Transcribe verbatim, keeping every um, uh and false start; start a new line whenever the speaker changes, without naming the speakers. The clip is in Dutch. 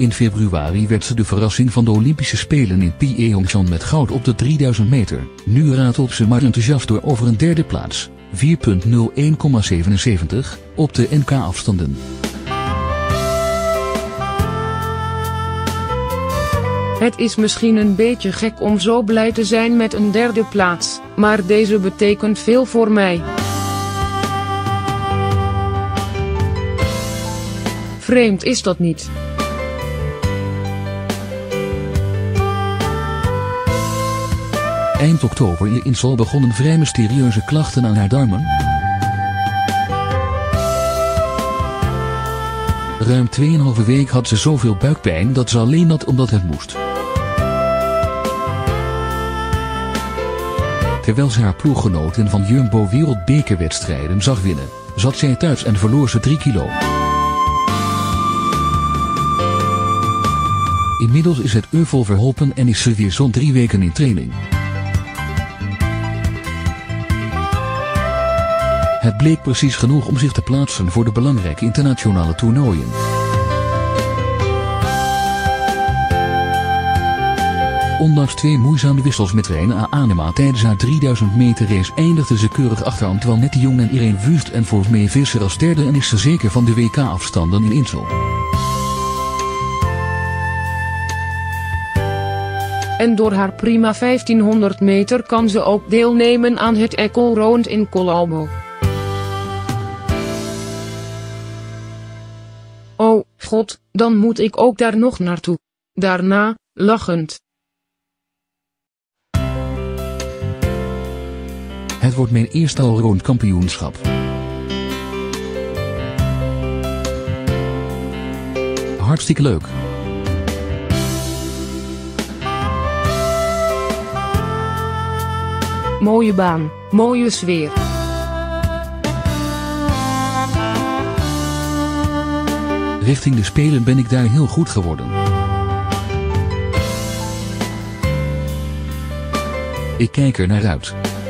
In februari werd ze de verrassing van de Olympische Spelen in Pyeongchang met goud op de drieduizend meter. Nu ratelt ze maar enthousiast door over een derde plaats, vier nul een komma zevenenzeventig, op de N K-afstanden.
Het is misschien een beetje gek om zo blij te zijn met een derde plaats, maar deze betekent veel voor mij. Vreemd is dat niet?
Eind oktober in Insel begonnen vrij mysterieuze klachten aan haar darmen. Ruim tweeënhalve week had ze zoveel buikpijn dat ze alleen had omdat het moest. Terwijl ze haar ploeggenoten van Jumbo wereldbekerwedstrijden zag winnen, zat zij thuis en verloor ze drie kilo. Inmiddels is het euvel verholpen en is ze weer zo'n drie weken in training. Het bleek precies genoeg om zich te plaatsen voor de belangrijke internationale toernooien. Ondanks twee moeizame wissels met Reine Anema tijdens haar drieduizend meter race eindigde ze keurig achter Antoinette de Jong en Irene Wust en voor Mee Visser als derde en is ze zeker van de W K-afstanden in Insel.
En door haar prima vijftienhonderd meter kan ze ook deelnemen aan het Echo Round in Colombo. Oh, god, dan moet ik ook daar nog naartoe. Daarna, lachend.
Het wordt mijn eerste allround kampioenschap. Hartstikke leuk.
Mooie baan, mooie sfeer.
Richting de Spelen ben ik daar heel goed geworden. Ik kijk er naar uit.